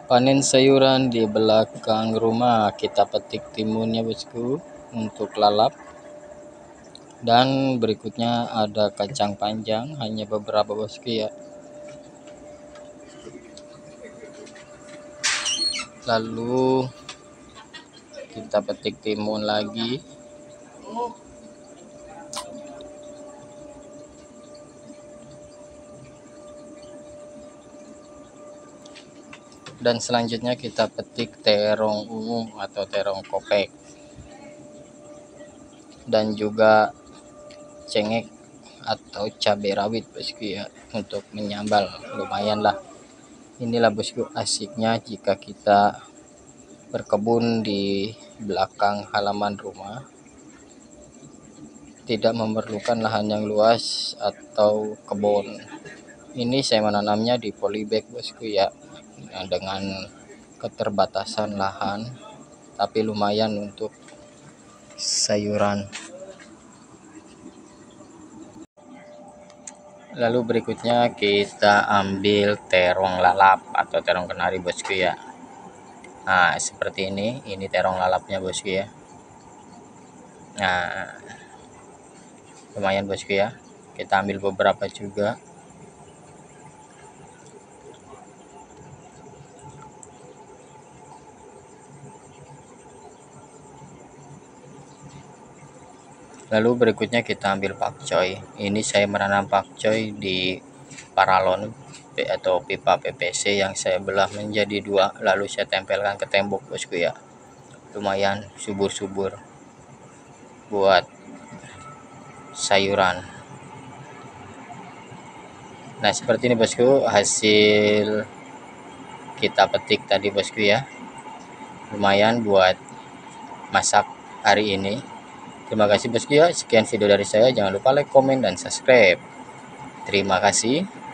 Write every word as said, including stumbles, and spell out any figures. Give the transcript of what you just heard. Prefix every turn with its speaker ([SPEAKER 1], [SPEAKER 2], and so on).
[SPEAKER 1] Panen sayuran di belakang rumah, kita petik timunnya bosku untuk lalap. Dan berikutnya ada kacang panjang, hanya beberapa bosku ya. Lalu kita petik timun lagi. Dan selanjutnya kita petik terong ungu atau terong kopek. Dan juga cengek atau cabai rawit bosku ya, untuk menyambal lumayan lah. Inilah bosku asiknya jika kita berkebun di belakang halaman rumah, tidak memerlukan lahan yang luas atau kebun. Ini saya menanamnya di polybag bosku ya, dengan keterbatasan lahan, tapi lumayan untuk sayuran. Lalu berikutnya kita ambil terong lalap atau terong kenari bosku ya. Nah seperti ini, ini terong lalapnya bosku ya. Nah lumayan bosku ya, kita ambil beberapa juga. Lalu berikutnya kita ambil pakcoy. Ini saya menanam pakcoy di paralon atau pipa P V C yang saya belah menjadi dua, lalu saya tempelkan ke tembok bosku ya. Lumayan subur-subur buat sayuran. Nah seperti ini bosku hasil kita petik tadi bosku ya. Lumayan buat masak hari ini. Terima kasih bosku ya, sekian video dari saya. Jangan lupa like, komen, dan subscribe. Terima kasih.